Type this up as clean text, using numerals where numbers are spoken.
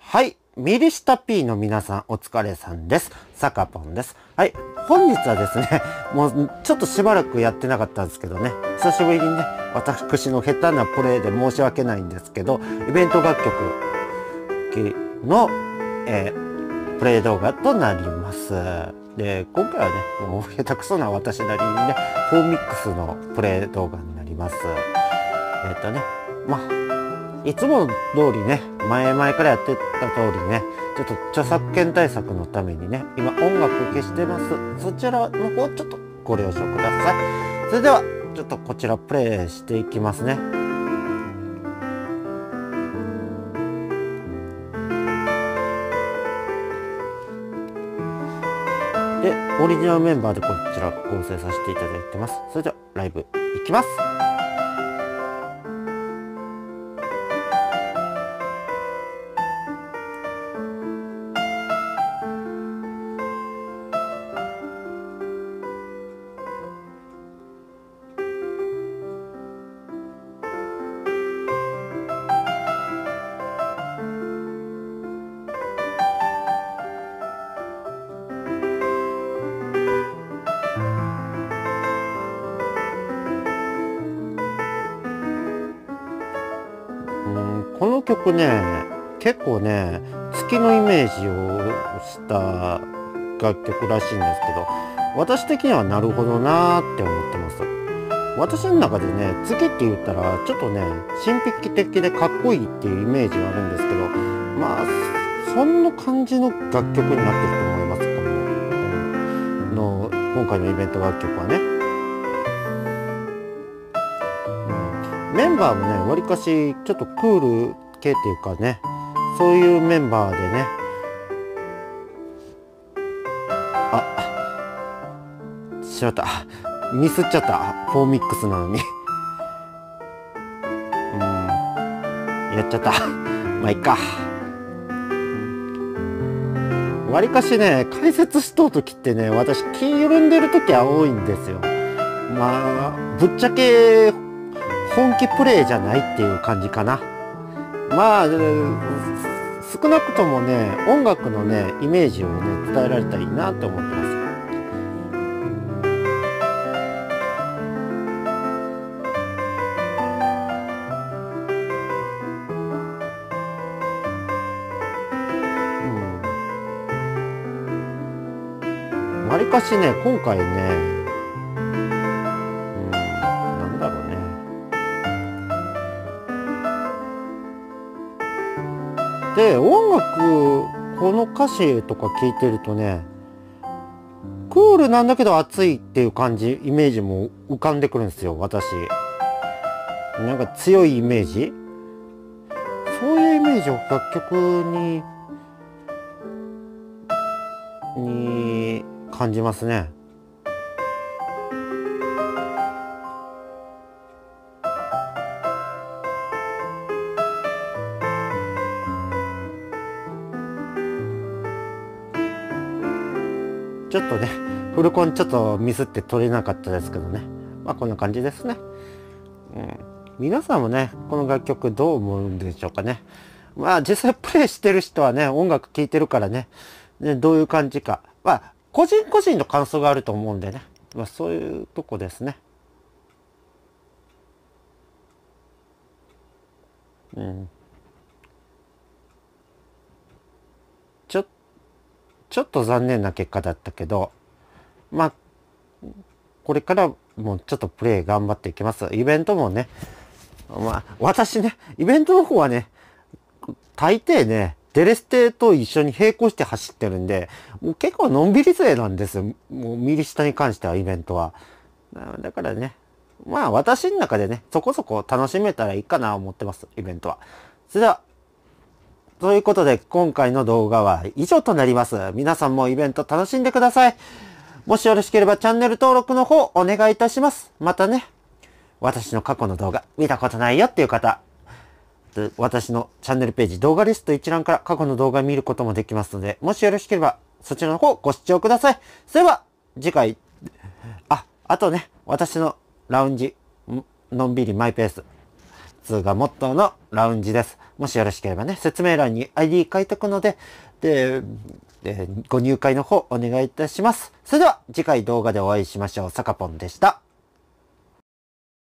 はい。ミリシタ P の皆さんお疲れさんです。サカポンです。はい。本日はですね、もうちょっとしばらくやってなかったんですけどね、久しぶりにね、私の下手なプレイで申し訳ないんですけど、イベント楽曲の、プレイ動画となります。で、今回はね、もう下手くそな私なりにね、フォーミックスのプレイ動画になります。まあ、いつも通りね、前々からやってた通りね、ちょっと著作権対策のためにね、今音楽消してます。そちらの方ちょっとご了承ください。それでは、ちょっとこちらプレイしていきますね。で、オリジナルメンバーでこちら構成させていただいてます。それでは、ライブいきます。この曲ね、結構ね、月のイメージをした楽曲らしいんですけど、私的にはなるほどなーって思ってます。私の中でね、月って言ったら、ちょっとね、神秘的でかっこいいっていうイメージがあるんですけど、まあ、そんな感じの楽曲になってると思います。今回のイベント楽曲はね。メンバーもね、わりかしちょっとクール系っていうかね、そういうメンバーでね、しまった。ミスっちゃった。フォーミックスなのに。やっちゃった。まあいいか。わりかしね、解説しとうときってね、私気緩んでるときは多いんですよ。まあ、ぶっちゃけ、本気プレイじゃないっていう感じかな。まあ、少なくともね、音楽のね、イメージをね、伝えられたらいいなって思ってます。わりかしね、今回ね、なんだろうね。で、音楽、この歌詞とか聞いてるとね、クールなんだけど熱いっていう感じ、イメージも浮かんでくるんですよ、私。なんか強いイメージ？そういうイメージを楽曲に感じますね。ちょっとね、フルコンちょっとミスって取れなかったですけどね。まあこんな感じですね。皆さんもね、この楽曲どう思うんでしょうかね。まあ実際プレイしてる人はね、音楽聴いてるからね、どういう感じか。まあ、個人個人の感想があると思うんでね。まあそういうとこですね。ちょっと残念な結果だったけど、まあ、これからもちょっとプレイ頑張っていきます。イベントもね、まあ、私ね、イベントの方はね、大抵ね、デレステと一緒に並行して走ってるんで、もう結構のんびり勢なんですよ。もう右下に関してはイベントは。だからね、まあ私の中でね、そこそこ楽しめたらいいかなと思ってます、イベントは。それでは、ということで今回の動画は以上となります。皆さんもイベント楽しんでください。もしよろしければチャンネル登録の方お願いいたします。またね、私の過去の動画見たことないよっていう方、私のチャンネルページ動画リスト一覧から過去の動画を見ることもできますので、もしよろしければそちらの方ご視聴ください。それでは次回、あとね、私のラウンジ、のんびりマイペース。 つがモットーのラウンジです。もしよろしければね、説明欄に ID 書いておくので、ご入会の方お願いいたします。それでは次回動画でお会いしましょう。さかぽんでした。